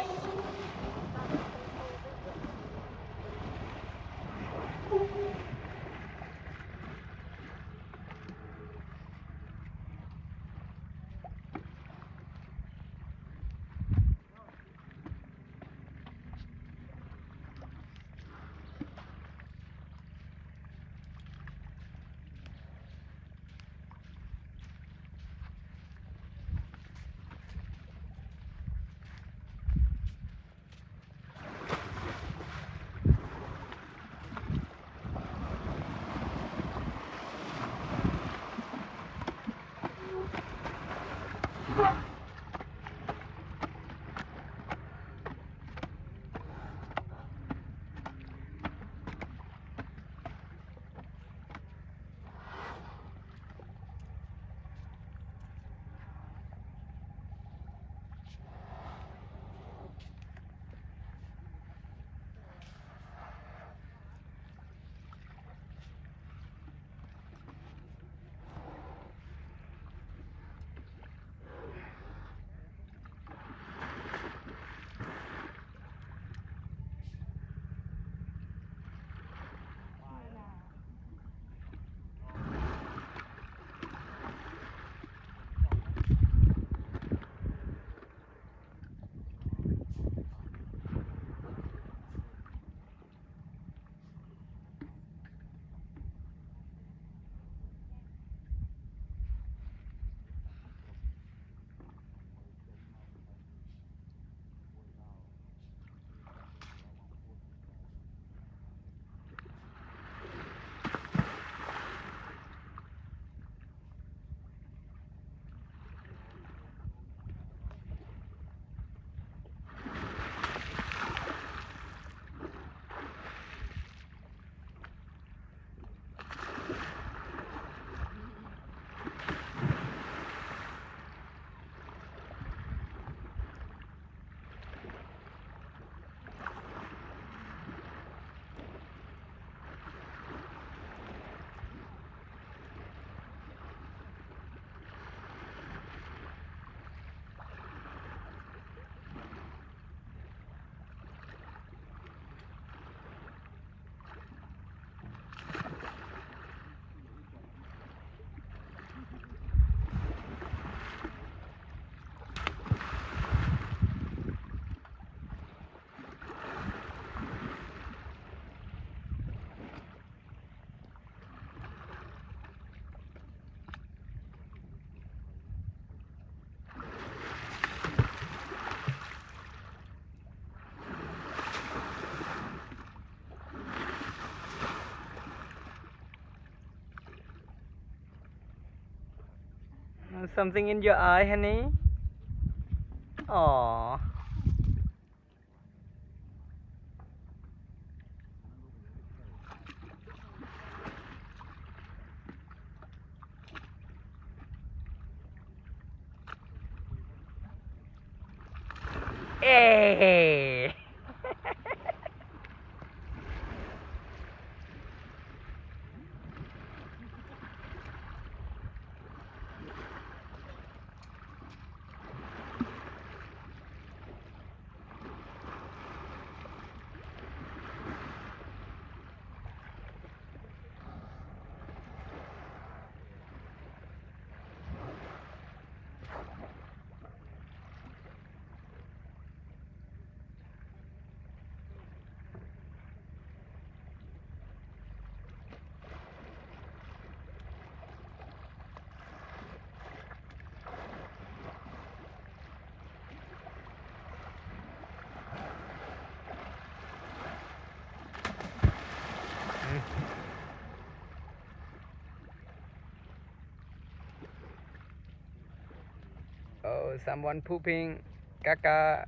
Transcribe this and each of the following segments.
Something in your eye, honey? Aww. Hey! Oh, someone pooping. Caca.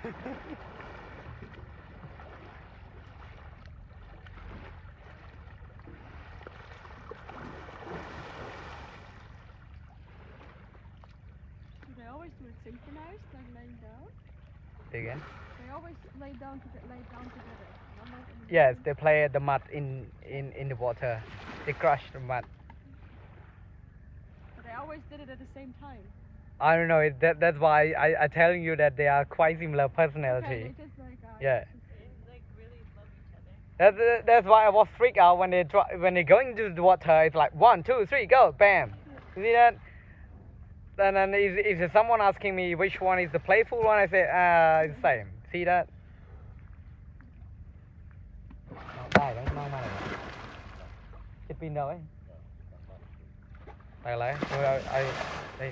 They always do it synchronized, like laying down. Again? They always lay down together. Not like in the Yes, morning. they play the mud in the water. They crush the mud. But they always did it at the same time. I don't know. That's why I telling you that they are quite similar personality. Okay, they just like Yeah. like really love each other. That's why I was freaked out when they going into the water. It's like 1, 2, 3, go, bam. You see that? And then if someone asking me which one is the playful one, I say it's the same. See that? Đây đang mang này. Cái pin đâu ấy? Đây lấy. Đây.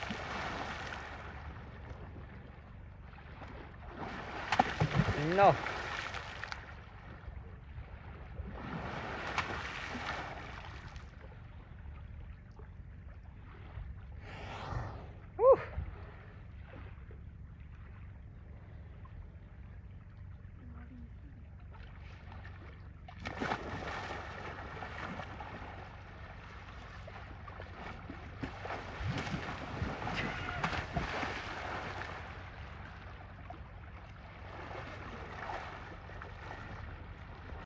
No.